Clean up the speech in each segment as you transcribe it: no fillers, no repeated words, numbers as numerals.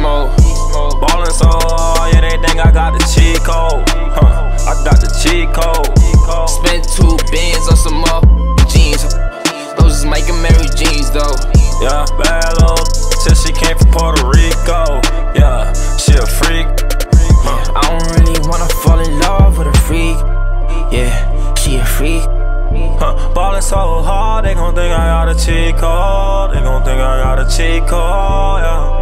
mode. Ballin' so hard, yeah, they think I got the cheat code. I got the cheat code. Spent 2 bands on some up jeans. Those is making Mary jeans though. Yeah, bad little till she came from Puerto Rico. Yeah, she a freak. I don't really wanna fall in love with a freak. Yeah, she a freak. Ballin' so hard, they gon' think I got a cheat code. They gon' think I got a cheat code, yeah.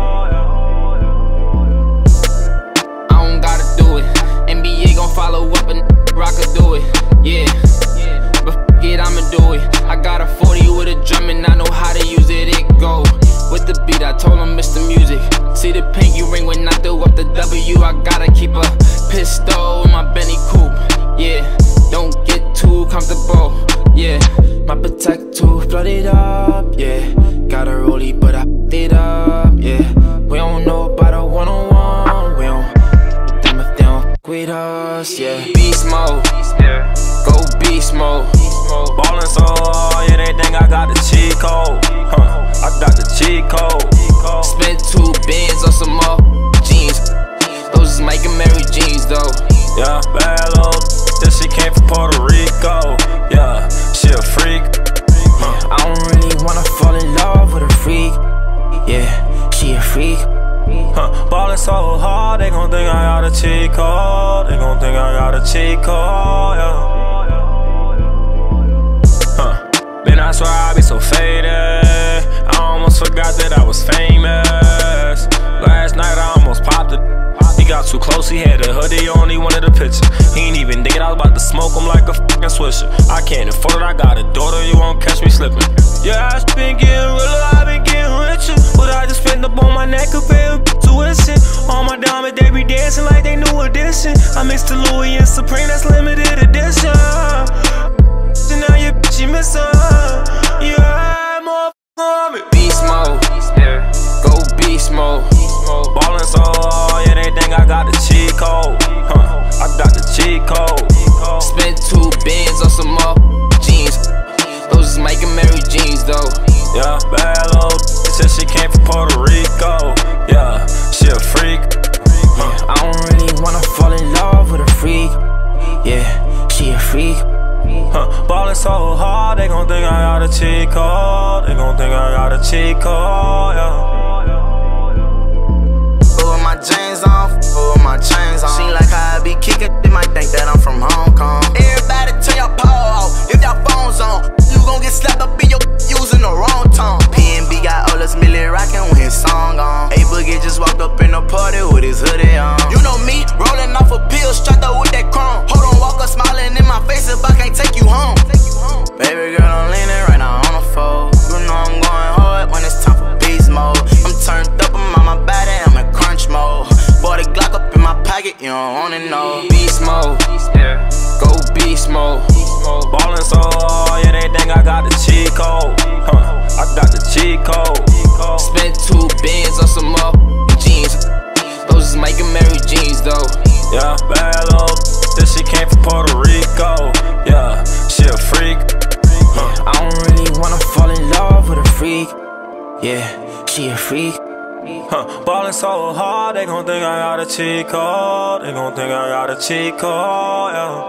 I don't gotta do it. NBA gon' follow up and Rocker do it. Yeah, but f it, I'ma do it. I got a 40 with a drum and I know how to use it. It go with the beat, I told him it's the music. See the pinky ring when I throw up the W. I gotta keep a pistol in my Benny coupe. Yeah, don't get too comfortable. Yeah, my protector flooded up. Yeah, got a rollie but I it up. Yeah, we don't know about a one-on-one. We don't them if they don't f with us. Yeah, beast mode. Go beast mode. Ballin' so hard, yeah, they think I got the cheat code. I got the cheat code. Spent 2 bands on some up jeans. Those is making Mary jeans though. Yeah, bad little till she came from Puerto Rico. Yeah, she a freak. I don't really wanna fall in love with a freak. Yeah, she a freak. Ballin' so hard, they gon' think I got a cheat code. They gon' think I got a cheat code, yeah. Man, I swear I be so faded. I almost forgot that I was famous. Last night I almost popped it. He got too close, he had a hoodie on, he wanted a picture. He ain't even think I was about to smoke him like a fucking swisher. I can't afford it, I got a daughter, you won't catch me slipping. Yeah, I been getting realer, I been getting richer. But I just spent up on my neck, a pair of tuition. All my diamonds, they be dancing like they new edition. I mixed the Louis and Supreme, that's limited edition. And now your bitch, you miss her. Yeah, motherfucker on me. Beast mode. Go beast mode. Ballin' so hard, yeah, they think I got the cheat code. I got the cheat code. Spent 2 bands on some up jeans. Those is making Mary jeans though. Yeah, bad little till she came from Puerto Rico. Yeah, she a freak. I don't really wanna fall in love with a freak. Yeah, she a freak. Ballin' so hard, they gon' think I got a cheat code. They gon' think I got a cheat code, yeah. My jeans on, my chains on. She like how I be kicking, they might think that I'm from Hong Kong. Everybody turn your paw off, if your phone's on, you gon' get slapped up in your using the wrong tone. PNB got all us Millie rockin' with his song on. A Boogie just walked up in the party with his hoodie on. You know me, rollin' off a pill, strapped up with that chrome. Hold on, walker smiling in my face if I can't take you home. Baby girl, I'm leaning right now on the phone. You know I'm going hard when it's time for beast mode. I'm turned up, I'm on my body, I'm in crunch mode. Bought a Glock up in my pocket, you don't wanna know. Beast mode. Go beast mode. Ballin' so hard, yeah, they think I got the cheat code. I got the cheat code. Spent 2 bands on some up jeans. Those is making Mary jeans though. Yeah, bad little till she came from Puerto Rico. Yeah, she a freak. I don't really wanna fall in love with a freak. Yeah, she a freak. Ballin' so hard, they gon' think I got a cheat code. They gon' think I got a cheat code, yeah.